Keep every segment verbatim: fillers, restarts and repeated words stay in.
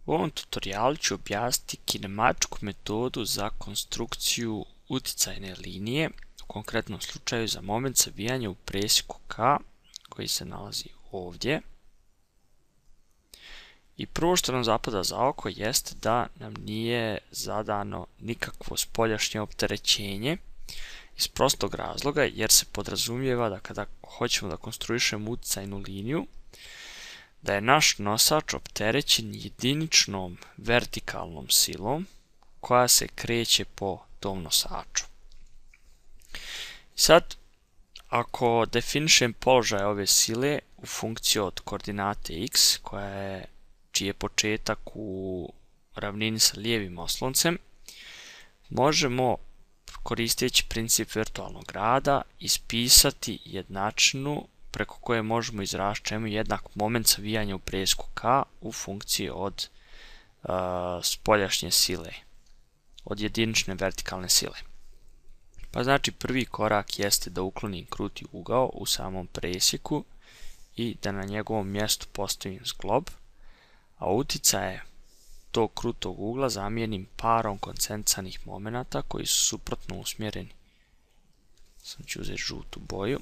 U ovom tutorijalu ću objasniti kinematičku metodu za konstrukciju uticajne linije, u konkretnom slučaju za moment savijanja u presjeku K, koji se nalazi ovdje. I prvo što nam zapada za oko jeste da nam nije zadano nikakvo spoljašnje opterećenje, iz prostog razloga jer se podrazumijeva da kada hoćemo da konstruišemo uticajnu liniju, da je naš nosač opterećen jediničnom vertikalnom silom koja se kreće po tom nosaču. Sad, ako definišem položaj ove sile u funkciji od koordinate x, koja je, čiji je početak u ravnini sa lijevim osloncem, možemo, koristeći princip virtualnog rada, ispisati jednačinu preko koje možemo izraziti čemu jednak moment savijanja u presjeku K u funkciji od uh, spoljašnje sile, od jedinične vertikalne sile. Pa znači prvi korak jeste da uklonim kruti ugao u samom presjeku i da na njegovom mjestu postavim zglob, a uticaje tog krutog ugla zamijenim parom koncentrisanih momenata koji su suprotno usmjereni. Sam ću uzeti žutu boju.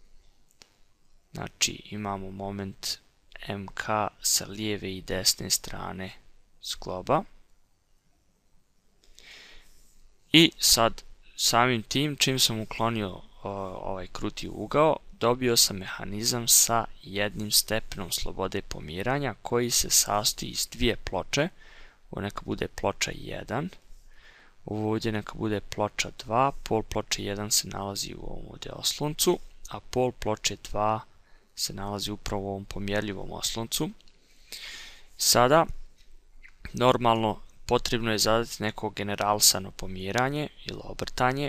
Znači imamo moment M K sa lijeve i desne strane zgloba. I sad samim tim, čim sam uklonio o, ovaj kruti ugao, dobio sam mehanizam sa jednim stepenom slobode pomjeranja koji se sastoji iz dvije ploče. Ovo neka bude ploča jedan, ovo ovdje neka bude ploča dva, pol ploče jedan se nalazi u ovom ovdje osloncu, a pol ploče dva se nalazi upravo u ovom pomjerljivom osloncu. Sada, normalno, potrebno je zadati neko generalisano pomjeranje ili obrtanje.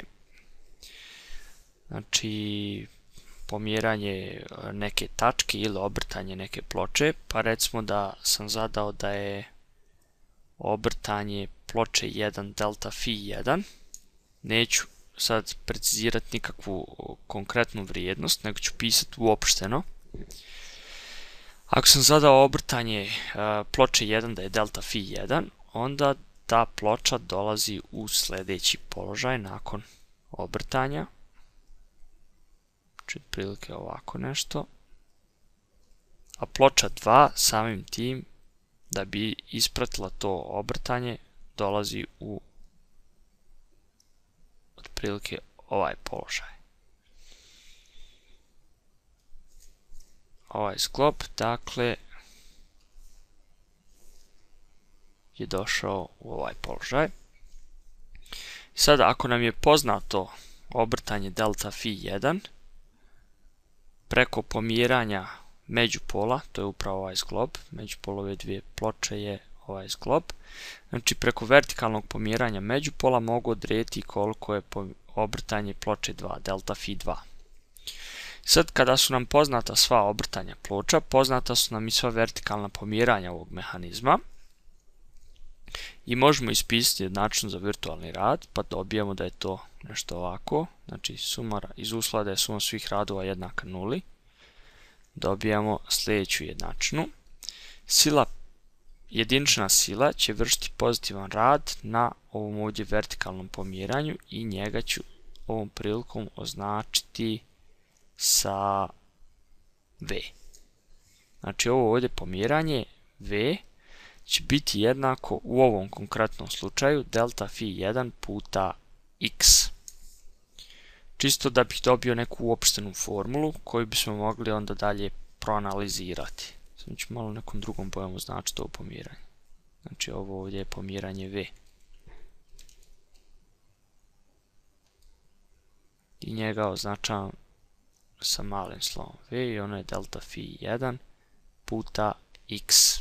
Znači, pomjeranje neke tačke ili obrtanje neke ploče, pa recimo da sam zadao da je obrtanje ploče jedan delta phi jedan. Neću sad precizirati nikakvu konkretnu vrijednost, nego ću pisati uopšteno. Ako sam zadao obrtanje uh, ploče jedan da je delta phi jedan, onda ta ploča dolazi u sljedeći položaj nakon obrtanja. Znači otprilike ovako nešto. A ploča dva samim tim, da bi ispratila to obrtanje, dolazi u otprilike ovaj položaj. Ovaj sklop, dakle, je došao u ovaj položaj. Sada, ako nam je poznato obrtanje delta phi jedan, preko pomjeranja međupola, to je upravo ovaj zglob, međupol ove dvije ploče je ovaj zglob, znači preko vertikalnog pomjeranja međupola mogu odrediti koliko je obrtanje ploče dva, delta phi dva. Sad, kada su nam poznata sva obrtanja ploča, poznata su nam i sva vertikalna pomjeranja ovog mehanizma i možemo ispisati jednačinu za virtualni rad, pa dobijemo da je to nešto ovako, znači suma iz uslova da je suma svih radova jednaka nuli. Dobijamo sljedeću jednačinu. Sila, jedinična sila će vršiti pozitivan rad na ovom ovdje vertikalnom pomjeranju i njega ću ovom prilikom označiti sa V. Znači ovo ovdje pomjeranje V će biti jednako u ovom konkretnom slučaju delta phi jedan puta x. Čisto da bih dobio neku uopštenu formulu koju bismo mogli onda dalje proanalizirati. Samo ću malo nekom drugom bojom označiti ovo pomjeranje. Znači ovo ovdje je pomjeranje V. I njega označavam sa malim slovom V i ono je delta phi jedan puta x.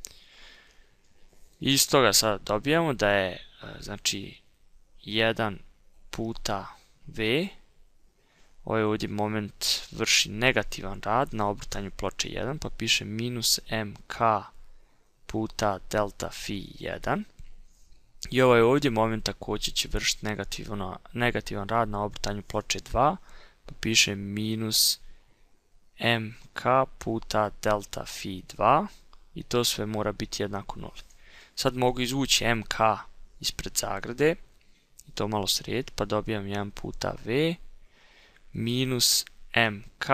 I iz toga sad dobijamo da je znači jedan puta V. Ovaj ovdje moment vrši negativan rad na obrtanju ploče jedan, pa piše minus mk puta delta phi jedan. I ovaj ovdje moment također će vršiti negativan rad na obrtanju ploče dva, pa piše minus mk puta delta phi dva i to sve mora biti jednako nuli. Sad mogu izvući M K ispred zagrade i to malo srediti, pa dobijam jedan puta V minus M K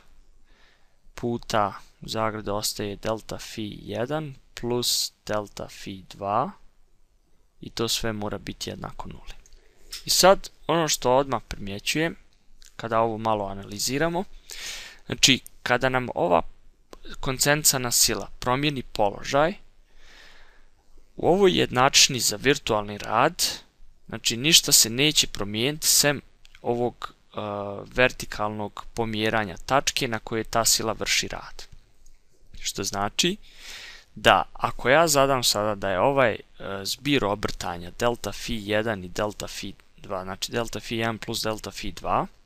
puta u zagrade ostaje delta fi jedan plus delta fi dva i to sve mora biti jednako nuli. I sad ono što odmah primjećujem kada ovo malo analiziramo, znači kada nam ova koncentrana sila promijeni položaj, u ovoj jednačini za virtualni rad, znači ništa se neće promijeniti sem ovog uh, vertikalnog pomjeranja tačke na koje ta sila vrši rad. Što znači da ako ja zadam sada da je ovaj uh, zbir obrtanja delta fi jedan i delta fi dva, znači delta fi jedan plus delta fi dva, uh,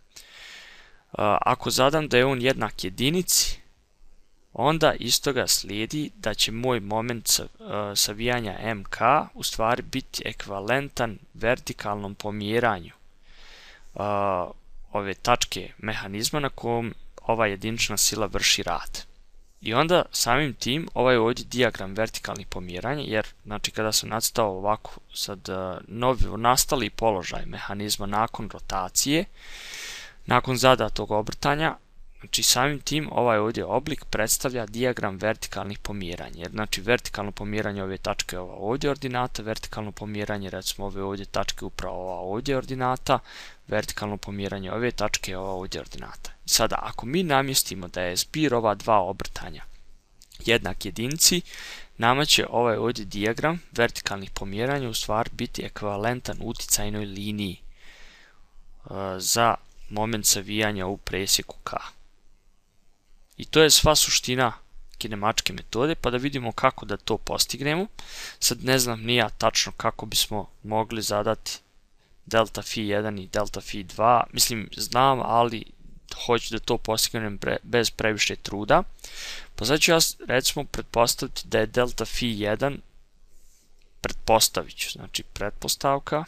ako zadam da je on jednak jedinici, onda iz toga slijedi da će moj moment savijanja M K u stvari biti ekvivalentan vertikalnom pomjeranju uh, ove tačke mehanizma na kojem ova jedinična sila vrši rad. I onda samim tim ovaj ovdje dijagram vertikalnih pomjeranja, jer znači kada sam nacrtao ovako sad uh, novi nastali položaj mehanizma nakon rotacije, nakon zadatog obrtanja, znači samim tim ovaj ovdje oblik predstavlja dijagram vertikalnih pomjeranja. Jer znači vertikalno pomjeranje ove tačke je ova ovdje ordinata, vertikalno pomjeranje recimo ove ovdje tačke upravo ova ovdje ordinata, vertikalno pomjeranje ove tačke je ova ovdje ordinata. I sada ako mi namjestimo da je zbir ova dva obrtanja jednak jedinici, nama će ovaj ovdje dijagram vertikalnih pomjeranja u stvari biti ekvivalentan uticajnoj liniji uh, za moment savijanja u presjeku K. I to je sva suština kinemačke metode, pa da vidimo kako da to postignemo. Sad ne znam ni ja tačno kako bismo mogli zadati delta fi jedan i delta fi dva, mislim znam, ali hoću da to postignem bez previše truda. Pa sad ću ja recimo pretpostaviti da je delta fi jedan, pretpostavit ću, znači pretpostavka,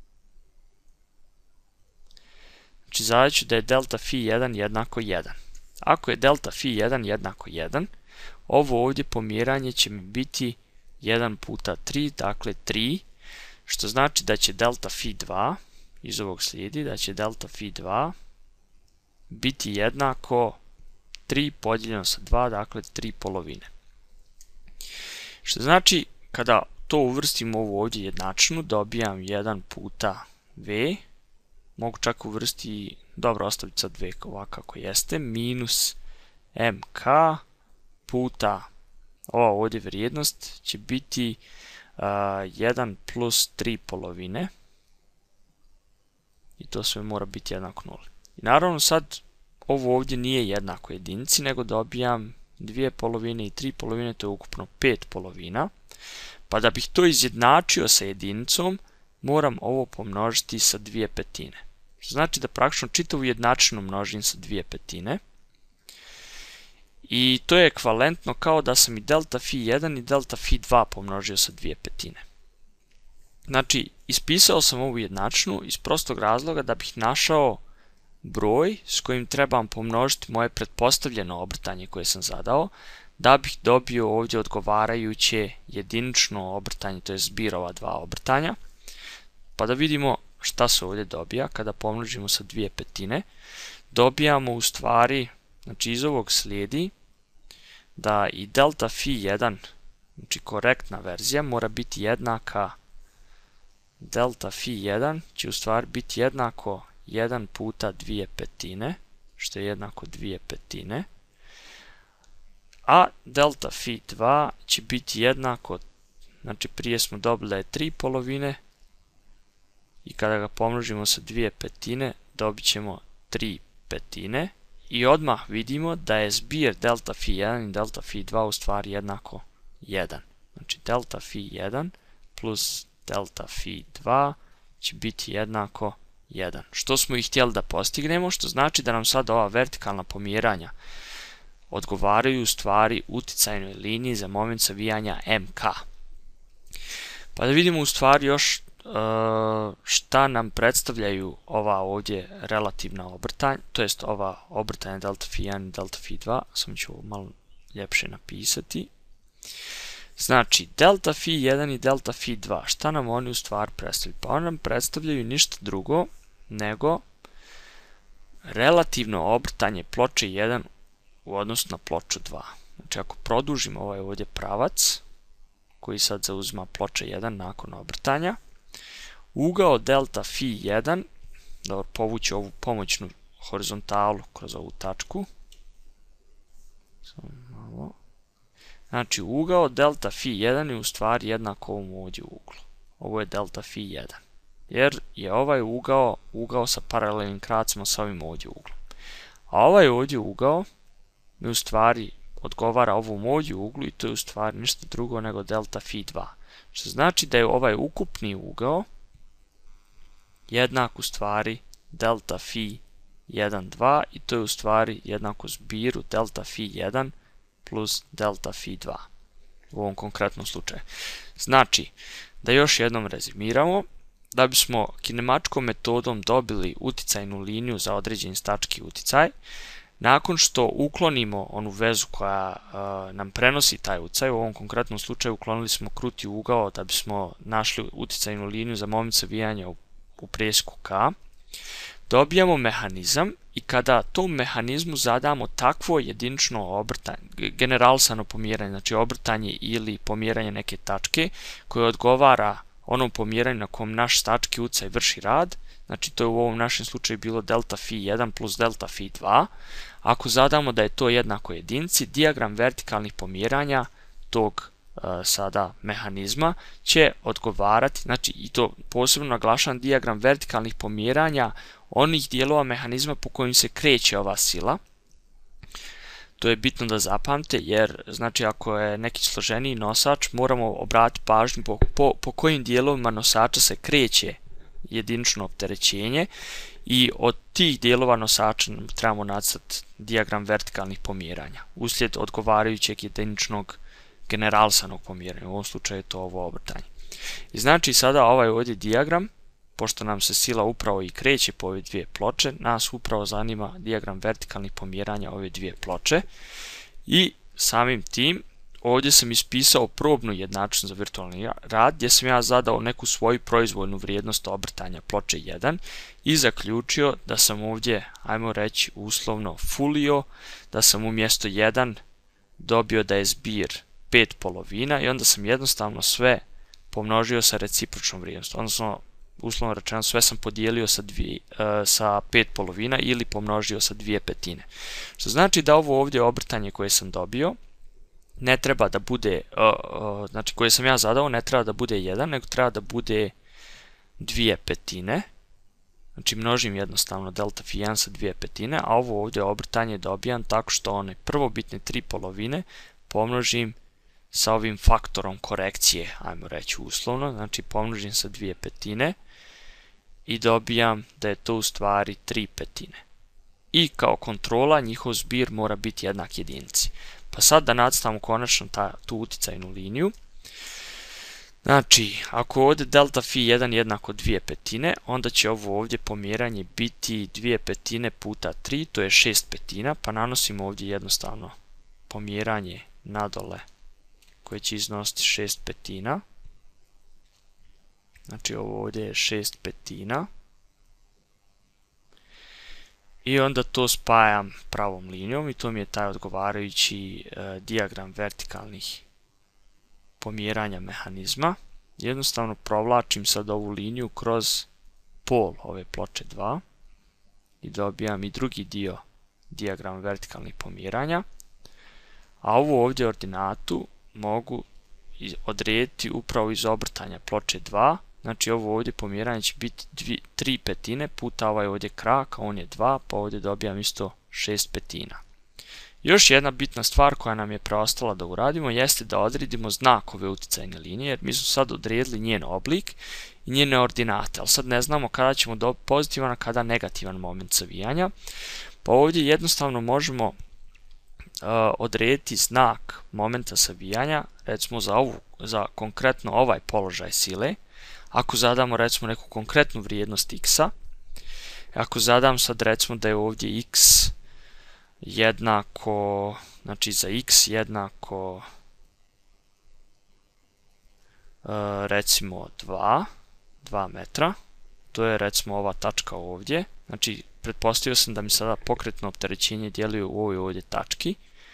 znači zadat ću da je delta fi jedan jednako jedan. Ako je delta fi jedan jednako jedan, ovo ovdje pomjeranje će mi biti jedan puta tri, dakle tri, što znači da će delta fi dva, iz ovog slijedi, da će delta fi dva biti jednako tri podijeljeno sa dva, dakle tri polovine. Što znači, kada to uvrstim u ovu ovdje jednačinu, dobijam jedan puta V, mogu čak uvrstiti, dobro ostaviti sad V ovako kako jeste, minus M K puta ova ovdje vrijednost će biti uh, jedan plus tri polovine i to sve mora biti jednako nuli. I naravno sad ovo ovdje nije jednako jedinici, nego dobijam dvije polovine i tri polovine, to je ukupno pet polovina. Pa da bih to izjednačio sa jedinicom, moram ovo pomnožiti sa dvije petine. Što znači da praktično čitavu jednačinu množim sa dvije petine. I to je ekvivalentno kao da sam i delta fi jedan i delta fi dva pomnožio sa dvije petine. Znači, ispisao sam ovu jednačinu iz prostog razloga da bih našao broj s kojim trebam pomnožiti moje pretpostavljeno obrtanje koje sam zadao, da bih dobio ovdje odgovarajuće jedinično obrtanje, to je zbir ova dva obrtanja. Pa da vidimo šta se ovdje dobija kada pomnožimo sa dvije petine. Dobijamo u stvari, znači iz ovog slijedi da i delta fi jedan, znači korektna verzija, mora biti jednaka, delta fi jedan će u stvari biti jednako jedan puta dvije petine, što je jednako dvije petine, a delta fi dva će biti jednako, znači prije smo dobili da je tri polovine i kada ga pomnožimo sa dvije petine dobit ćemo tri petine i odmah vidimo da je zbir delta fi jedan i delta fi dva u stvari jednako jedan. Znači delta fi jedan plus delta fi dva će biti jednako jedan. Što smo i htjeli da postignemo, što znači da nam sad ova vertikalna pomjeranja odgovaraju u stvari uticajnoj liniji za moment savijanja M K. Pa da vidimo u stvari još šta nam predstavljaju ova ovdje relativna obrtanja, to jest ova obrtanja delta fi jedan i delta fi dva, samo ću ovo malo ljepše napisati. Znači, delta phi jedan i delta phi dva, šta nam oni u stvari predstavljaju? Pa oni nam predstavljaju ništa drugo nego relativno obrtanje ploče jedan u odnosu na ploču dva. Znači, ako produžimo ovaj ovdje pravac, koji sad zauzima ploča jedan nakon obrtanja, ugao delta phi jedan, da povući ovu pomoćnu horizontalu kroz ovu tačku, samo malo. Znači, ugao delta phi jedan je u stvari jednak ovom ovdje uglu. Ovo je delta phi jedan. Jer je ovaj ugao ugao sa paralelnim kracima sa ovim ovdje uglom. A ovaj ovdje ugao mi u stvari odgovara ovom ovdje uglu i to je u stvari ništa drugo nego delta phi dva. Što znači da je ovaj ukupni ugao jednak u stvari delta phi jedan, dva i to je u stvari jednako zbiru delta phi jedan plus delta phi dva u ovom konkretnom slučaju. Znači, da još jednom rezimiramo, da bismo kinematičkom metodom dobili uticajnu liniju za određeni stački uticaj, nakon što uklonimo onu vezu koja uh, nam prenosi taj uticaj, u ovom konkretnom slučaju uklonili smo kruti ugao da bismo našli uticajnu liniju za moment savijanja u, u presjeku K, dobijamo mehanizam i kada tom mehanizmu zadamo takvo jedinično obrtanje, generalisano pomjeranje, znači obrtanje ili pomjeranje neke tačke koje odgovara onom pomjeranju na kom naš stački uticaj vrši rad, znači to je u ovom našem slučaju bilo delta phi jedan plus delta phi dva, ako zadamo da je to jednako jedinici, dijagram vertikalnih pomjeranja tog uh, sada mehanizma će odgovarati, znači i to posebno naglašavam dijagram vertikalnih pomjeranja onih dijelova mehanizma po kojim se kreće ova sila. To je bitno da zapamte jer znači ako je neki složeniji nosač moramo obratiti pažnju po, po, po kojim dijelovima nosača se kreće jedinično opterećenje i od tih dijelova nosača trebamo nacrtati dijagram vertikalnih pomjeranja uslijed odgovarajućeg jediničnog generalisanog pomjeranja, u ovom slučaju je to ovo obrtanje. I znači sada ovaj ovdje dijagram, pošto nam se sila upravo i kreće po ove dvije ploče, nas upravo zanima dijagram vertikalnih pomjeranja ove dvije ploče i samim tim ovdje sam ispisao probnu jednačinu za virtualni rad gdje sam ja zadao neku svoju proizvoljnu vrijednost obrtanja ploče jedan i zaključio da sam ovdje, ajmo reći uslovno fulio, da sam umjesto jedan dobio da je zbir pet polovina i onda sam jednostavno sve pomnožio sa recipročnom vrijednostom, odnosno uslovno rečeno sve sam podijelio sa, dvije, uh, sa pet polovina ili pomnožio sa dvije petine. Što znači da ovo ovdje obrtanje koje sam dobio ne treba da bude, uh, uh, znači koje sam ja zadao ne treba da bude jedan, nego treba da bude dvije petine. Znači množim jednostavno delta phi jedan sa dvije petine, a ovo ovdje obrtanje dobijam tako što one prvobitne tri polovine pomnožim sa ovim faktorom korekcije, ajmo reći uslovno, znači pomnožim sa dvije petine i dobijam da je to u stvari tri petine. I kao kontrola njihov zbir mora biti jednak jedinici. Pa sad da nacrtamo konačno ta, tu uticajnu liniju. Znači, ako ovdje delta phi jedan jednako dvije petine, onda će ovo ovdje pomjeranje biti dvije petine puta tri, to je šest petina, pa nanosimo ovdje jednostavno pomjeranje nadole koje će iznositi šest petina. Znači ovo ovdje je šest petina. I onda to spajam pravom linijom i to mi je taj odgovarajući e, dijagram vertikalnih pomjeranja mehanizma. Jednostavno provlačim sad ovu liniju kroz pol ove ploče dva i dobijam i drugi dio dijagrama vertikalnih pomjeranja. A ovu ovdje ordinatu mogu odrediti upravo iz obrtanja ploče dva, znači ovo ovdje pomjeranje će biti tri petine puta ovaj ovdje krak, a on je dva, pa ovdje dobijam isto šest petina. Još jedna bitna stvar koja nam je preostala da uradimo jeste da odredimo znak ove uticajne linije, jer mi smo sad odredili njen oblik i njene ordinate, ali sad ne znamo kada ćemo dobiti pozitivan, a kada negativan moment savijanja, pa ovdje jednostavno možemo Uh, odrediti znak momenta savijanja, recimo za, ovu, za konkretno ovaj položaj sile. Ako zadamo recimo neku konkretnu vrijednost x-a, ako zadam sad recimo da je ovdje x jednako, znači za x jednako recimo dva, dva metra. To je recimo ova tačka ovdje. Znači, pretpostavio sam da mi sada pokretno opterećenje djeluje u ovoj ovdje tački.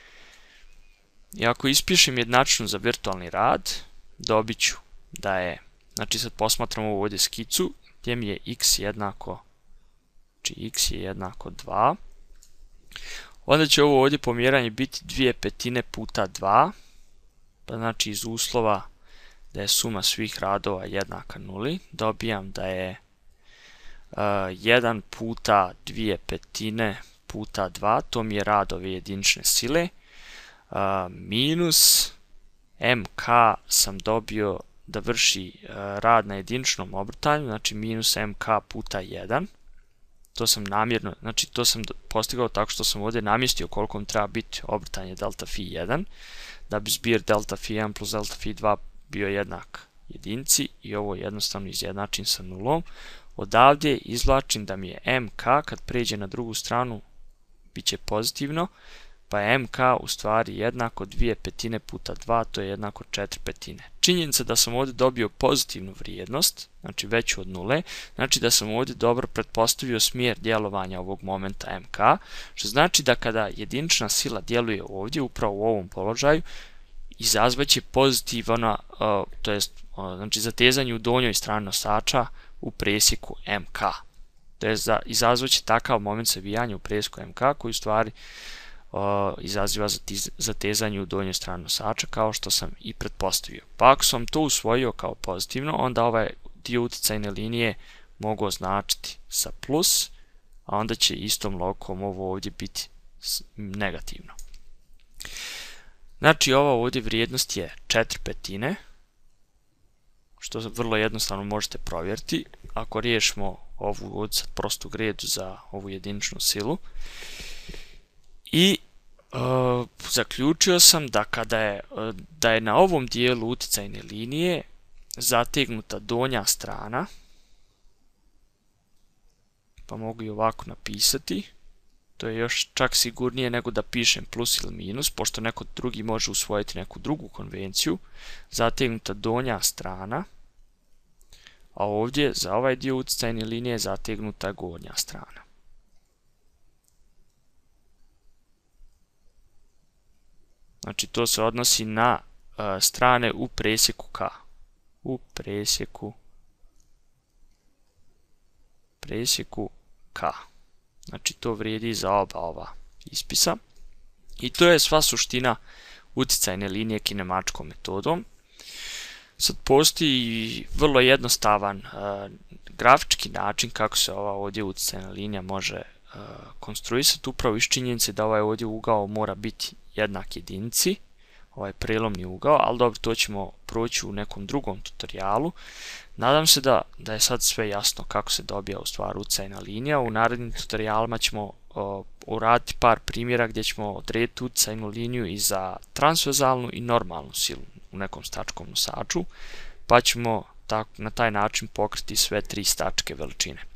I ako ispišem jednačinu za virtualni rad, dobit ću da je, znači sad posmatram ovu ovdje skicu, gdje mi je x jednako, znači x je jednako dva. Onda će ovo ovdje pomjeranje biti dvije petine puta dva, pa znači iz uslova da je suma svih radova jednaka nuli, dobijam da je uh, jedan puta dvije petine puta dva, to mi je rad ove jedinične sile, uh, minus mk sam dobio da vrši uh, rad na jediničnom obrtanju, znači minus mk puta jedan. To sam namjerno, znači to sam postigao tako što sam ovdje namjestio koliko mi treba biti obrtanje delta phi jedan, da bi zbir delta phi jedan plus delta phi dva bio jednak jedinci i ovo jednostavno izjednačim sa nulom. Odavdje izvlačim da mi je mk kad pređe na drugu stranu bit će pozitivno, pa je mk u stvari jednako dvije petine puta dva, to je jednako četiri petine. Činjenica da sam ovdje dobio pozitivnu vrijednost, znači veću od nule, znači da sam ovdje dobro pretpostavio smjer djelovanja ovog momenta mk, što znači da kada jedinična sila djeluje ovdje, upravo u ovom položaju, izazvaće pozitivno, uh, to jest uh, znači zatezanje u donjoj strani nosača u presjeku mk. To jest da izazvaće takav moment savijanja u presjeku mk koji u stvari uh, izaziva zatezanje u donjoj strani nosača, kao što sam i pretpostavio. Pa ako sam to usvojio kao pozitivno, onda ovaj dio utjecajne linije mogu označiti sa plus, a onda će istom logikom ovo ovdje biti negativno. Znači ova ovdje vrijednost je četiri petine, što vrlo jednostavno možete provjeriti ako riješimo ovu ovdje sad prostu gredu za ovu jediničnu silu. I e, zaključio sam da kada je, da je na ovom dijelu utjecajne linije zategnuta donja strana, pa mogu i ovako napisati, to je još čak sigurnije nego da pišem plus ili minus, pošto neko drugi može usvojiti neku drugu konvenciju, zategnuta donja strana, a ovdje za ovaj dio utjecajne linije zategnuta gornja strana. Znači to se odnosi na uh, strane u presjeku K. U presjeku presjeku K. Znači to vrijedi za oba ova ispisa. I to je sva suština utjecajne linije kinemačkom metodom. Sad postoji vrlo jednostavan uh, grafički način kako se ova ovdje utjecajna linija može uh, konstruisati, upravo iz činjenice da ovaj ovdje ugao mora biti jednak jedinici, ovaj prelomni ugao, ali dobro, to ćemo proći u nekom drugom tutorijalu. Nadam se da, da je sad sve jasno kako se dobija u stvari utjecajna linija. U narednim tutorijalima ćemo uh, uraditi par primjera gdje ćemo odrediti utjecajnu liniju i za transverzalnu i normalnu silu u nekom stačkom nosaču, pa ćemo tak, na taj način pokriti sve tri stačke veličine.